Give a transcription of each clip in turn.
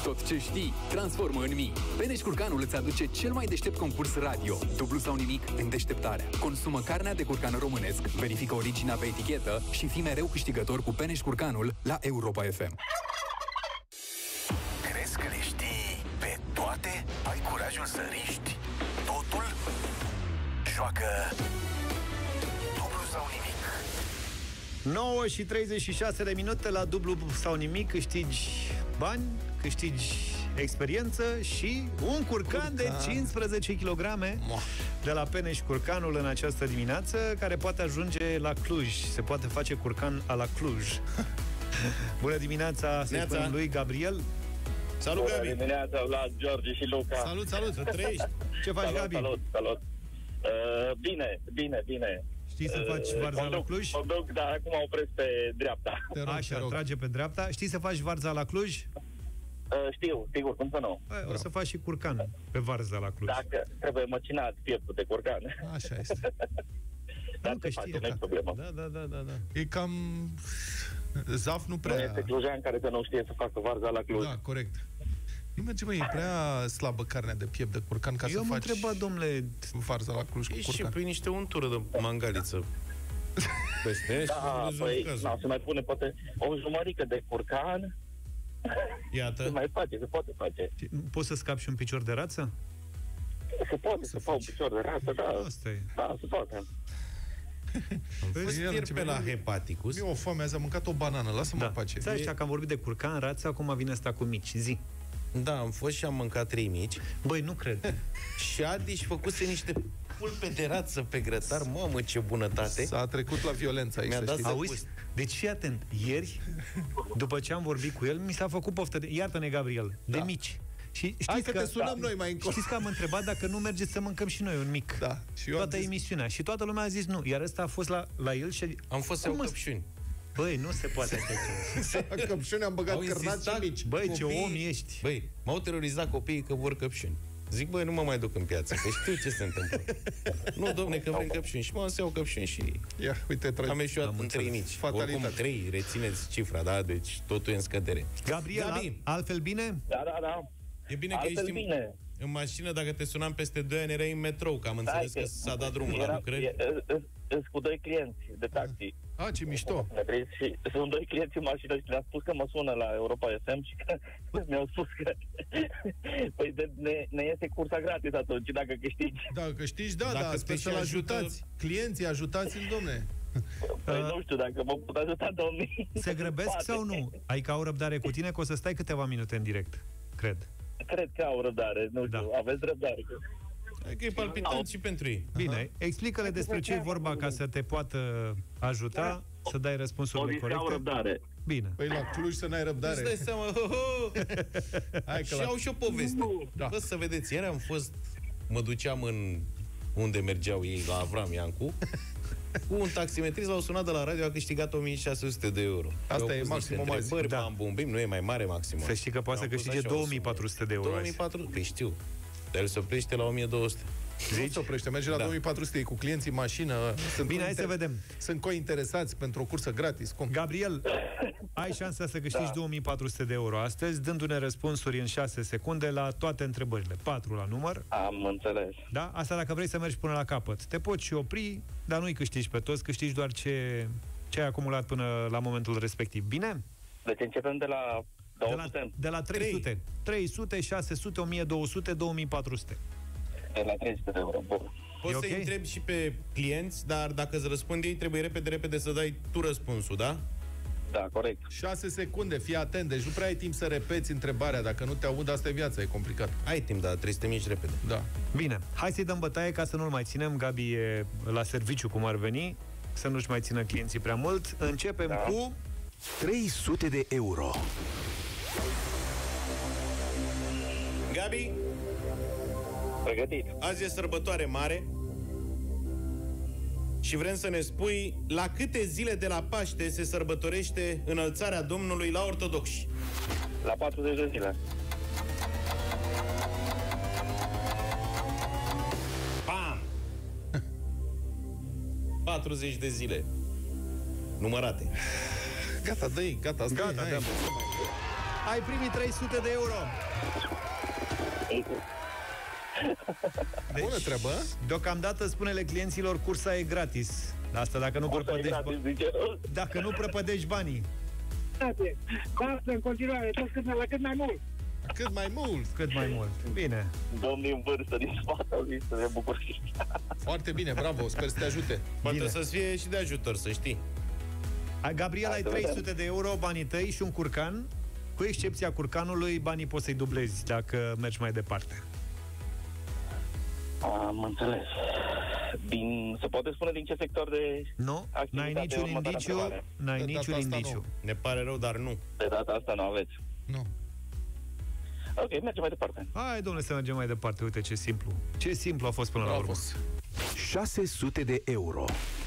Tot ce știi, transformă în mii. Peneș Curcanul îți aduce cel mai deștept concurs radio. Dublu sau nimic în deșteptarea. Consumă carnea de curcan românesc, verifică originea pe etichetă și fii mereu câștigător cu Peneș Curcanul la Europa FM. Crezi că le știi pe toate? Ai curajul să riști totul? Joacă dublu sau nimic. 9:36 la dublu sau nimic. Câștigi bani, câștigi experiență și un curcan de 15 kg de la Peneș Curcanul în această dimineață, care poate ajunge la Cluj. Se poate face curcan a la Cluj. Bună dimineața, să-i spunem lui Gabriel. Salut, Gabi! Bună dimineața, Vlad, George și Luca. Salut, salut, să trăiești! Ce faci, Gabi? Salut. Bine. Știi să faci varza la Cluj? Mă duc, dar acum opresc pe dreapta. Așa, trage pe dreapta. Știi să faci varza la Cluj? Știu, sigur, cum să nu. O să faci și curcan pe varza la Cluj. Dacă trebuie măcinat pieptul de curcan. Așa este. Dar nu știi, nu e problemă. Da. E cam... Zaf nu prea... Nu este clujean care să nu știe să facă varza la Cluj. Da, corect. Nu merge, măi, e prea slabă carnea de piept de curcan ca să faci... Eu am întrebat, domnule, varza la Cluj cu curcan. Și pui niște untură de mangaliță peste. Da, păi, se mai pune poate o jumărică de curcan. Iată. Se poate face. Poți să scapi și un picior de rață? Se poate, să fac un picior de rață, da. Asta e. Da, se poate. Pe la Hepaticus. Mi-e o foame, azi am mâncat o banană, lasă-mă în pace. Stai așa că am vorbit de curcan, rață, acum vine asta cu mici, zi. Da, am fost și am mâncat 3 mici. Băi, nu cred. Și Adi își făcuse niște pulpe de rață pe grătar. Mamă, ce bunătate. S-a trecut la violență aici. Mi-a dat auzi? Deci fii atent, ieri, după ce am vorbit cu el, mi s-a făcut poftă de... Iartă-ne, Gabriel, de mici. Și hai că te sunăm noi mai încolo. Știți că am întrebat dacă nu mergeți să mâncăm și noi un mic. Da. Și eu toată emisiunea. Și toată lumea a zis nu. Iar ăsta a fost la el și... Am fost să iau căpșuni. Băi, nu se poate așa. Căpșuni am băgat cărnați și mici. Băi, ce om ești. Băi, m-au terorizat copiii că vor căpșuni. Zic, băi, nu mă mai duc în piață, că știu ce se întâmplă. Nu, domne, că vrem căpșuni. Și m-am să iau căpșuni și... Ia, uite, am ieșuat în 3 mici. Oricum 3, rețineți cifra, da? Deci totul e în scădere. Gabriel, altfel bine? Da. E bine că ești în mașină, dacă te sunam peste 2 ani, erai în metrou, că am înțeles că s-a dat drumul la lucrări. Sunt cu 2 clienți de taxi. Ce mișto! Sunt 2 clienți în mașină și le-am spus că mă sună la Europa FM și că mi-au spus că păi ne iese cursa gratis atunci, dacă câștigi. Dacă câștigi, da, sper să-l ajutați. Clienții, ajutați-l, domne! Păi nu știu dacă mă pot ajuta, domnii. Se grăbesc sau nu? Ai că au răbdare cu tine, că o să stai câteva minute în direct, cred. Cred că au răbdare, nu știu, aveți răbdare. Că e palpitant și pentru ei. Bine, explică-le despre ce e vorba ca să te poată ajuta să dai răspunsurile corecte. Au răbdare. Bine. Păi la Cluj să n-ai răbdare. Îți dai seama, și au și o poveste. Bă, să vedeți, ieri mă duceam în unde mergeau ei, la Avram Iancu, cu un taximetrist, l-au sunat de la radio, a câștigat 1600 de euro. Asta e maximum azi. Nu e mai mare maximum. Să știi că poate să câștige 2400 de euro. 2400, păi știu. Dar el se oprește la 1200. Nu se oprește, merge la 2400, cu clienții în mașină. Bine, hai să vedem. Sunt cointeresați pentru o cursă gratis. Gabriel, ai șansa să câștigi 2400 de euro astăzi, dându-ne răspunsuri în 6 secunde la toate întrebările. 4 la număr. Am înțeles. Da? Asta dacă vrei să mergi până la capăt. Te poți și opri, dar nu-i câștigi pe toți, câștigi doar ce ai acumulat până la momentul respectiv. Bine? Deci începem de la 200. De la 300. 300, 600, 1200, 2400. De la 300 de euro. Bun. Poți să-i întrebi și pe clienți, dar dacă îți răspund ei, trebuie repede să dai tu răspunsul, da? Da, corect. 6 secunde, fii atent, deci nu prea ai timp să repeți întrebarea. Dacă nu te aud, asta e viața, e complicat. Ai timp, dar trebuie să te miști repede. Da. Bine, hai să-i dăm bătaie ca să nu-l mai ținem. Gabi e la serviciu, cum ar veni, să nu-și mai țină clienții prea mult. Începem cu 300 de euro. Gabi? Pregătit. Azi e sărbătoare mare și vrem să ne spui la câte zile de la Paște se sărbătorește înălțarea Domnului la ortodoxi? La 40 de zile. Bam! 40 de zile. Numărate. Gata, dă-i, gata, gata, Ai primit 300 de euro. Deci, bună treabă. Deocamdată spune-le clienților, cursa e gratis. Asta dacă nu dacă nu prăpădești banii. Lasă în continuare, tot la cât mai mult. Cât mai mult. Cât mai mult. Bine. Domnii în vârstă din spate, să ne bucur. Foarte bine, bravo, sper să te ajute. Poate să-ți fie și de ajutor, să știi. Gabriel, ai 300 de euro, banii tăi și un curcan. Cu excepția curcanului, banii poți să-i dublezi dacă mergi mai departe. Am înțeles. Se poate spune din ce sector de Nu, n-ai niciun indiciu. N-ai niciun indiciu. Ne pare rău, dar nu. De data asta nu aveți. Nu. Ok, mergem mai departe. Hai, domnule, să mergem mai departe. Uite ce simplu. Ce simplu a fost până la urmă. 600 de euro.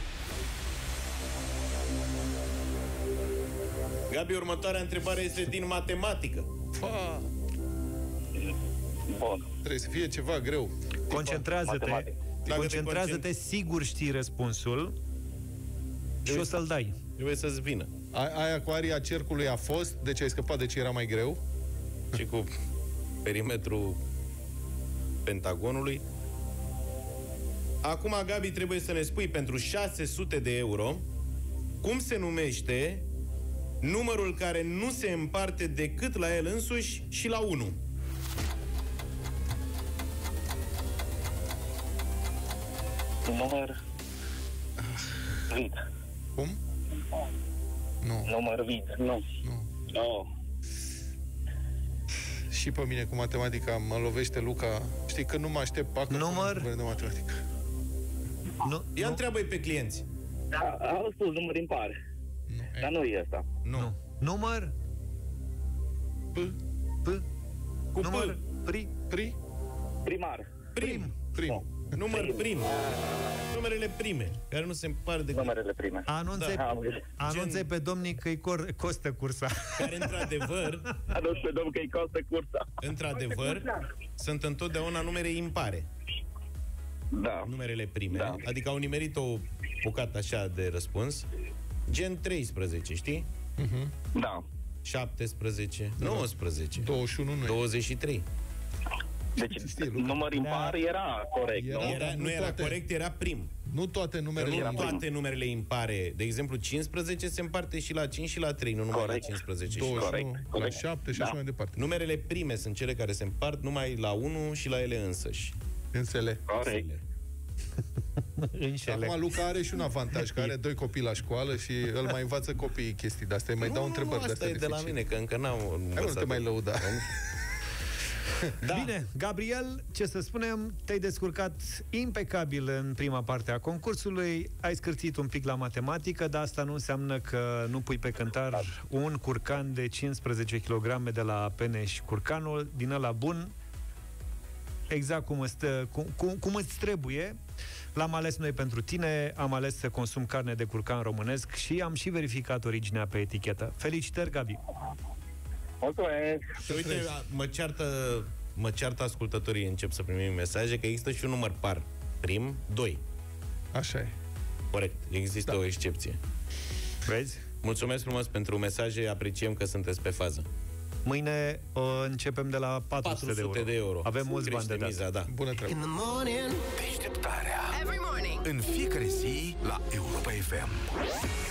Gabi, următoarea întrebare este din matematică. Bun. Trebuie să fie ceva greu. Concentrează-te. Concentrează-te, sigur știi răspunsul și o să-l dai. Trebuie să-ți vină. Aia cu aria cercului a fost, deci ai scăpat de ce era mai greu. Și cu perimetrul pentagonului. Acum, Gabi, trebuie să ne spui pentru 600 de euro cum se numește numărul care nu se împarte decât la el însuși și la 1. Număr vid. Cum? Nu. Număr vid. Nu. No. Și pe mine cu matematica mă lovește Luca. Știi că nu mă aștept pacă număr de matematică. Ia întreabă-i pe clienți. Da, au spus număr impar. Dar nu e asta. Nu. Număr Cu număr Primar. Prim. Prim. Număr prim. Numerele prime, care nu se împar decât... Numerele prime. Anunțe pe domnii că-i costă cursa. Care, într-adevăr... Anunțe pe domnul că-i costă cursa. Într-adevăr, sunt întotdeauna numere impare. Da. Numerele prime. Da. Adică au nimerit o bucată așa de răspuns. Gen 13, știi? Da. 17, 19, 21 nu 23. Deci, număr impar era corect, nu era corect, era prim. Nu toate numerele toate numerele impare. De exemplu, 15 se împarte și la 5 și la 3, nu numai la 15 și la 21, la 7 și așa mai departe. Numerele prime sunt cele care se împart numai la 1 și la ele însăși. Însele. Corect. Acum Luca are și un avantaj, că are 2 copii la școală și îl mai învață copiii chestii de astea, îi mai dau întrebări de astea. Asta e de la mine, că încă n-am învățat. Hai, nu te mai lăuda. Da. Bine, Gabriel, ce să spunem, te-ai descurcat impecabil în prima parte a concursului, ai scârțit un pic la matematică, dar asta nu înseamnă că nu pui pe cântar un curcan de 15 kg de la Peneș Curcanul, din ăla bun, exact cum îți trebuie. L-am ales noi pentru tine, am ales să consum carne de curcan românesc și am și verificat originea pe etichetă. Felicitări, Gabi! Mulțumesc! Uite, mă ceartă ascultătorii, încep să primim mesaje, că există și un număr par. Prim, 2. Așa e. Corect, există o excepție. Vezi? Mulțumesc frumos pentru mesaje, apreciem că sunteți pe fază. Mâine începem de la 400 de euro. Avem mulți bani de dat. Da. Bună treabă! Deșteptarea. În fiecare zi la Europa FM.